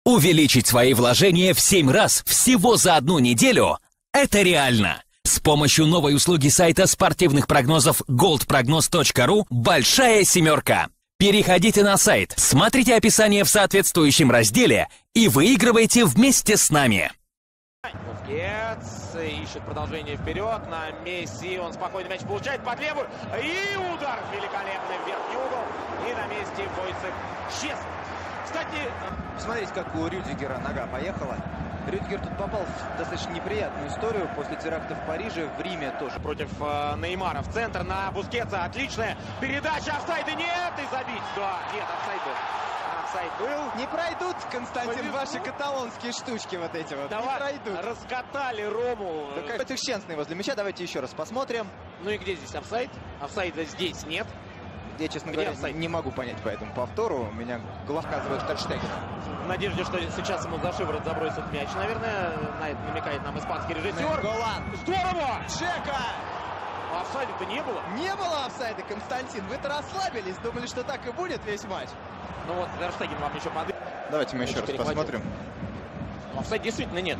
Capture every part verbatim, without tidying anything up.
Увеличить свои вложения в семь раз всего за одну неделю – это реально. С помощью новой услуги сайта спортивных прогнозов голд прогноз точка ру «Большая семерка». Переходите на сайт, смотрите описание в соответствующем разделе и выигрывайте вместе с нами. Бускетс ищет продолжение вперед на Месси. Он спокойно мяч получает под левую. И удар великолепный в верхний угол. И на месте Войцех Щесный. Кстати, посмотрите, как у Рюдигера нога поехала. Рюдигер тут попал в достаточно неприятную историю после теракта в Париже, в Риме тоже. Против э, Неймара в центр на Бускетса. Отличная передача. Офсайда нет. И забить. Да, нет, офсайд был. Офсайд был. Не пройдут, Константин, Повезло. ваши каталонские штучки вот эти вот. Давай, не пройдут. раскатали Рому. Да как это Щенсный возле мяча. Давайте еще раз посмотрим. Ну и где здесь офсайд? Офсайда здесь нет. Я, честно Где говоря, офсайд? не могу понять по этому повтору. Меня глаз оказывает Тер Штеген. В надежде, что сейчас ему за шиворот забросят мяч. Наверное, на это намекает нам испанский режиссер. Голланд. Здорово! Джека! А офсайда-то не было. Не было офсайда, Константин. Вы-то расслабились, думали, что так и будет весь матч. Ну вот, Тер Штеген вам еще под... Давайте мы еще раз Перехватил. посмотрим. Офсайд действительно нет.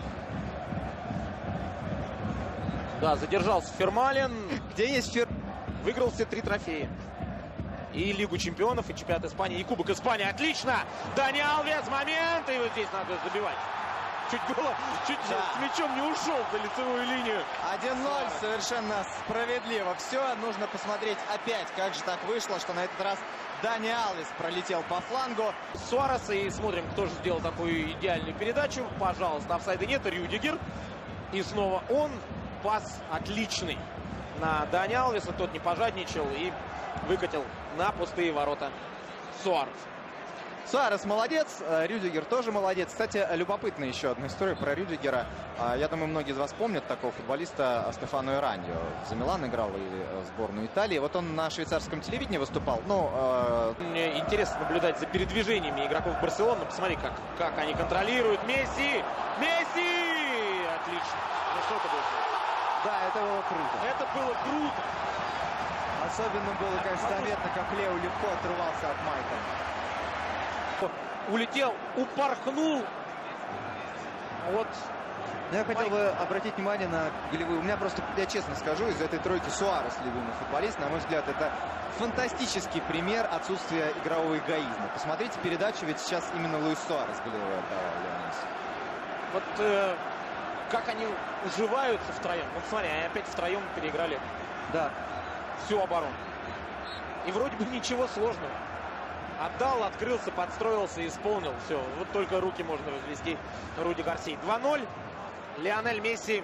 Да, задержался Фермалин. Где есть Фер... Выиграл все три трофея. И Лигу чемпионов, и чемпионат Испании, и Кубок Испании. Отлично! Дани Алвес, момент! И вот здесь надо забивать. Чуть было, чуть Да. с мячом не ушел за лицевую линию. один ноль, совершенно справедливо. Все, нужно посмотреть опять, как же так вышло, что на этот раз Дани Алвес пролетел по флангу. Суарес, и смотрим, кто же сделал такую идеальную передачу. Пожалуйста, офсайда нет, Рюдигер. И снова он. Пас отличный на Дани Алвеса. Тот не пожадничал и выкатил на пустые ворота Суарес. Суарес молодец, Рюдигер тоже молодец. Кстати, любопытная еще одна история про Рюдигера. Я думаю, многие из вас помнят такого футболиста Стефано Ираньо. За Милан играл и в сборную Италии. Вот он на швейцарском телевидении выступал. Ну, э... Мне интересно наблюдать за передвижениями игроков Барселоны. Посмотри, как, как они контролируют. Месси! Месси! Отлично. Ну что это было? да, это было круто. Это было круто. Особенно было, конечно, заметно, как Лео легко отрывался от Майка. Улетел, упорхнул. Вот. Но я хотел бы обратить внимание на голевые. У меня просто, я честно скажу, из этой тройки Суарес любимый футболист. На мой взгляд, это фантастический пример отсутствия игрового эгоизма. Посмотрите передачу, ведь сейчас именно Луис Суарес голевой отдавал Леонесу. Вот э, как они уживаются втроем. Вот смотри, они опять втроем переиграли Да. всю оборону. И вроде бы ничего сложного. Отдал, открылся, подстроился, исполнил. Все, вот только руки можно развести Руди Гарсии. два ноль. Лионель Месси.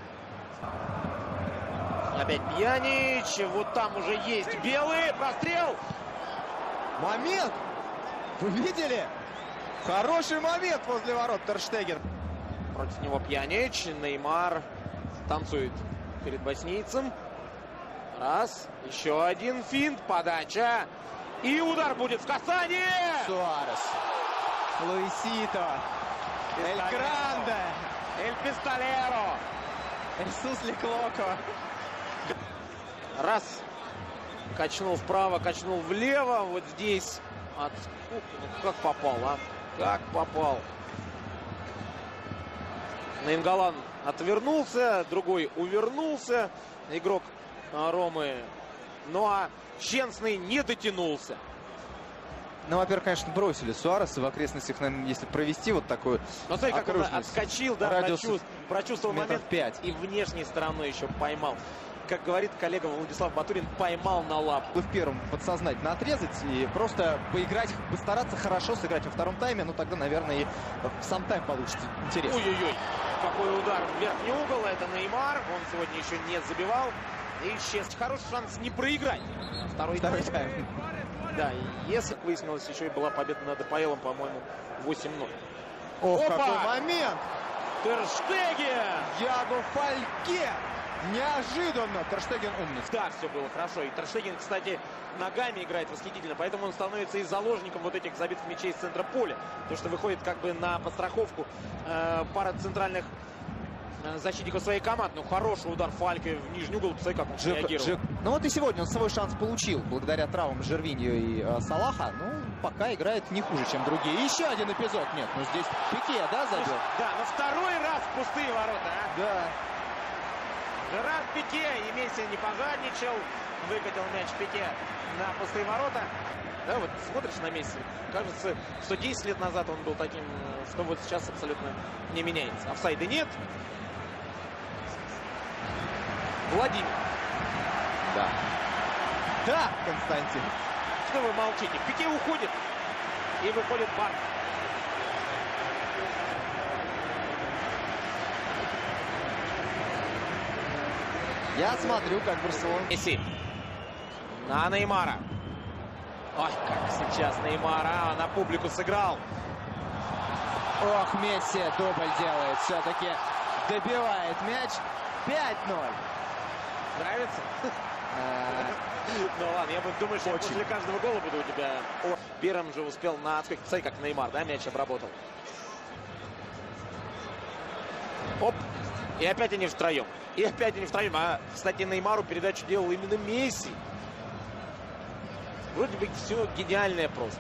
Опять Пьянич. Вот там уже есть белый. Прострел. Момент! Вы видели? Хороший момент возле ворот Тер Штеген. Против него Пьянич. Неймар танцует перед боснийцем. Раз. Еще один финт. Подача. И удар будет в касание. Суарес. Луисито. Эль Гранде. Эль Пистолеро. Иисус Леклоко. Раз. Качнул вправо, качнул влево. Вот здесь. От... Ну, как попал, а? Как попал. Наингалан отвернулся. Другой увернулся. Игрок Ромы. Ну а Щенсный не дотянулся. Ну, во-первых, конечно, бросили Суареса в окрестностях, наверное, если провести вот такую Но смотри, как он окружность. отскочил, да, Радиус прочувств- прочувствовал метров момент пять. и внешней стороной еще поймал. Как говорит коллега Владислав Батурин, поймал на лапу. В первом подсознательно отрезать и просто поиграть, постараться хорошо сыграть во втором тайме, ну тогда, наверное, и сам тайм получится интересно. Ой-ой-ой, какой удар в верхний угол, это Неймар, он сегодня еще не забивал. И сейчас хороший шанс не проиграть. Второй, Второй тайм. тайм. Да, и если выяснилось, еще и была победа над АПЛом, по-моему, восемь ноль. Ох, Опа! какой момент! Тер Штеген! Яго Фальке! Неожиданно! Тер Штеген умница. Да, все было хорошо. И Тер Штеген, кстати, ногами играет восхитительно, поэтому он становится и заложником вот этих забитых мячей из центра поля. То, что выходит как бы на подстраховку э, пара центральных э, защитников своей команды. Ну, хороший удар Фальке в нижний угол. Посмотри, как он Джек, реагировал. Джек. Ну вот и сегодня он свой шанс получил благодаря травмам Жервиньо и э, Салаха. Ну, пока играет не хуже, чем другие. Еще один эпизод. Нет, ну здесь Пике, да, забил? Да, но второй раз в пустые ворота, а? Да. Жерар Пике, и Месси не пожадничал, выкатил мяч Пике на пустые ворота. Да, вот смотришь на Месси, кажется, что десять лет назад он был таким, что вот сейчас абсолютно не меняется. Офсайда нет. Владимир. Да. Да, Константин. Что вы молчите? Пике уходит, и выходит Барк. Я смотрю, как Барселона. Месси. На Неймара. Ой, как сейчас Неймар, а, на публику сыграл. Ох, Месси дубль делает. Все-таки добивает мяч. пять ноль. Нравится? Ну ладно, я думаю, что после каждого гола буду у тебя. Первым же успел на отскок. Смотри, как Неймар, да, мяч обработал. Оп. И опять они втроем. И опять они втроем. А, кстати, Неймару передачу делал именно Месси. Вроде бы все гениальное просто.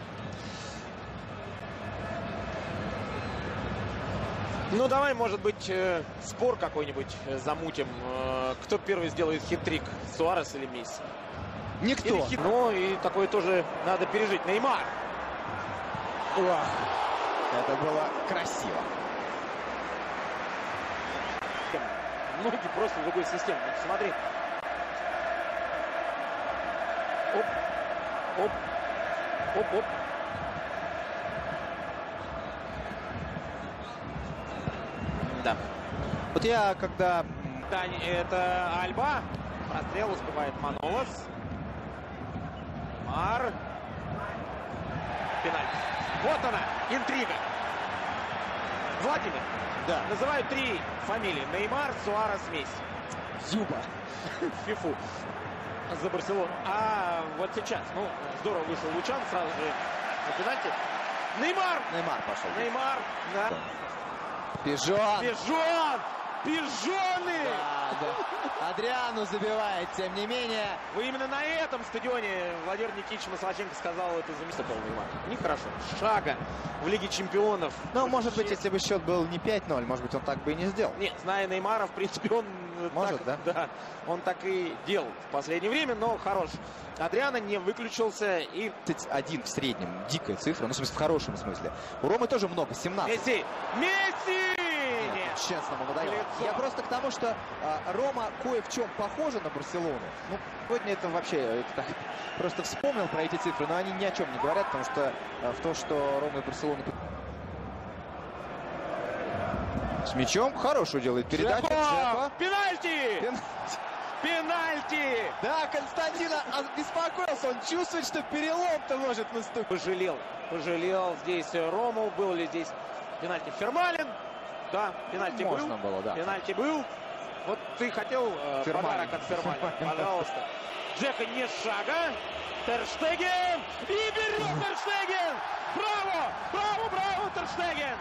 Ну, давай, может быть, э, спор какой-нибудь э, замутим. Э, кто первый сделает хит-трик, Суарес или Месси? Никто. Хит... Ну, и такое тоже надо пережить. Неймар. Ох, это было красиво. Ноги просто в другой системе. Смотри. Оп. Оп. Оп-оп. Да. Вот я когда... Да, это Альба. Прострел успевает Манолос. Мар. Пенальти. Вот она, интрига. Владимир. Да. Называют три фамилии. Неймар, Суарес, Месси. Зюба. Фифу. За Барселону. А вот сейчас, ну, здорово вышел Лучан сразу же на пенальти. Неймар! Неймар пошел. Неймар, да. Пижон. Пижон! Пижоны! Да, да. Адриану забивает, тем не менее. Вы именно на этом стадионе Владимир Никитич Маслаченко сказал, это заместитель Неймар. Нехорошо. Шага в Лиге Чемпионов. Ну, может быть, если бы счет был не пять ноль, может быть, он так бы и не сделал. Нет, зная Неймара, в принципе, он... Может, так, да? Да, он так и делал в последнее время, но хорош. Адриано не выключился и... тридцать один в среднем. Дикая цифра, ну, в смысле, в хорошем смысле. У Ромы тоже много, семнадцать. Месси! Месси! Нет, честно, ему надоело. Лицо. Я просто к тому, что а, Рома кое в чем похожа на Барселону. Ну, сегодня это вообще, это так, просто вспомнил про эти цифры, но они ни о чем не говорят, потому что а, в то, что Рома и Барселона... С мячом хорошую делает передачу. Джеко! Пенальти! Пен... Пенальти! Да, Константин беспокоился, он чувствует, что перелом-то может наступить. Пожалел, пожалел здесь Рому, был ли здесь пенальти. Фермалин, да, пенальти был. Можно было, да. Пенальти был. Вот ты хотел э, подарок от Фермалина, пожалуйста. Джека не шага. Тер Штеген! И берет Тер Штеген! Браво! Браво, браво, Тер Штеген!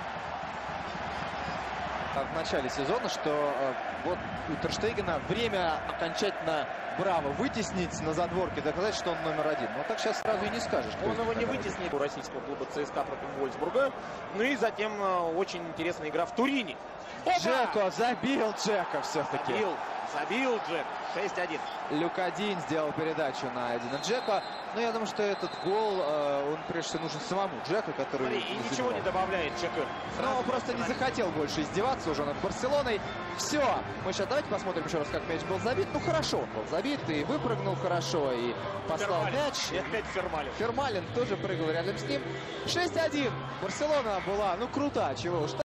В начале сезона, что э, вот у Тер Штегена время окончательно Браво вытеснить на задворке, доказать, что он номер один. Но так сейчас сразу и не скажешь. Он его не вытеснит у российского клуба ЦСКА против Вольсбурга. Ну и затем э, очень интересная игра в Турине. Опа! Джеко, забил Джеко все-таки. Забил, забил Джек. шесть один. Люкадин сделал передачу на Эдина Джеко. Но я думаю, что этот гол, э, он прежде всего нужен самому Джеко, который... Смотри, и ничего не добавляет Джеко. Но он просто не захотел больше издеваться уже над Барселоной. Все. Мы сейчас давайте посмотрим еще раз, как мяч был забит. Ну хорошо, он был забит и выпрыгнул хорошо, и послал Фермалин. мяч. И опять Фермалин. Фермалин тоже прыгал рядом с ним. шесть один. Барселона была, ну, крута, чего уж.